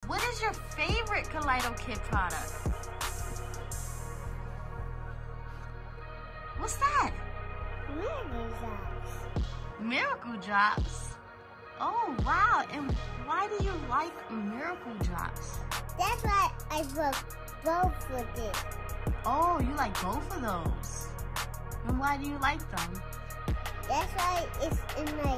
What is your favorite Kaleido Kit product? What's that? Miracle Drops. Miracle Drops? Oh, wow. And why do you like Miracle Drops? That's why I put both of it. Oh, you like both of those. And why do you like them? That's why it's in my